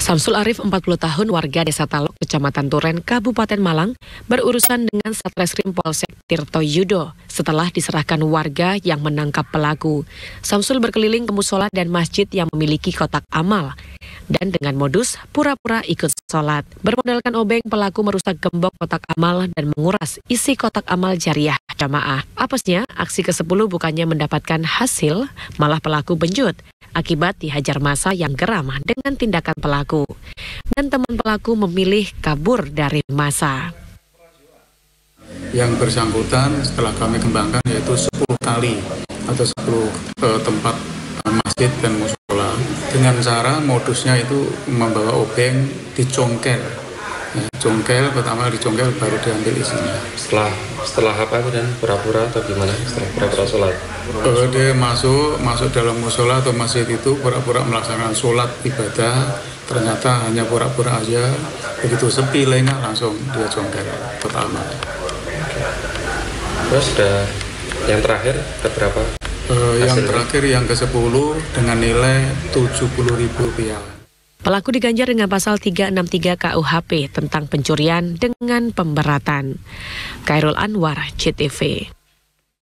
Samsul Arif, 40 tahun, warga Desa Talok, Kecamatan Turen, Kabupaten Malang, berurusan dengan Satreskrim Polsek Tirto Yudo setelah diserahkan warga yang menangkap pelaku. Samsul berkeliling ke musola dan masjid yang memiliki kotak amal. Dan dengan modus pura-pura ikut sholat. Bermodalkan obeng, pelaku merusak gembok kotak amal dan menguras isi kotak amal jariah jamaah. Apesnya, aksi ke-10 bukannya mendapatkan hasil, malah pelaku benjut akibat dihajar massa yang geram dengan tindakan pelaku. Dan teman pelaku memilih kabur dari massa. Yang bersangkutan setelah kami kembangkan yaitu 10 kali atau 10 tempat masjid dan musola dengan cara modusnya itu membawa obeng dicongkel. Congkel, pertama dicongkel baru diambil isinya. Setelah apa itu dan pura-pura atau gimana? Setelah pura-pura sholat? Dia masuk dalam musola atau masjid itu pura-pura melaksanakan sholat ibadah, ternyata hanya pura-pura aja. Begitu sepi lainnya langsung dia congkel pertama. Terus ada yang terakhir berapa? Yang terakhir yang ke-10 dengan nilai Rp70.000. Pelaku diganjar dengan pasal 363 KUHP tentang pencurian dengan pemberatan. Khairul Anwar, CTV.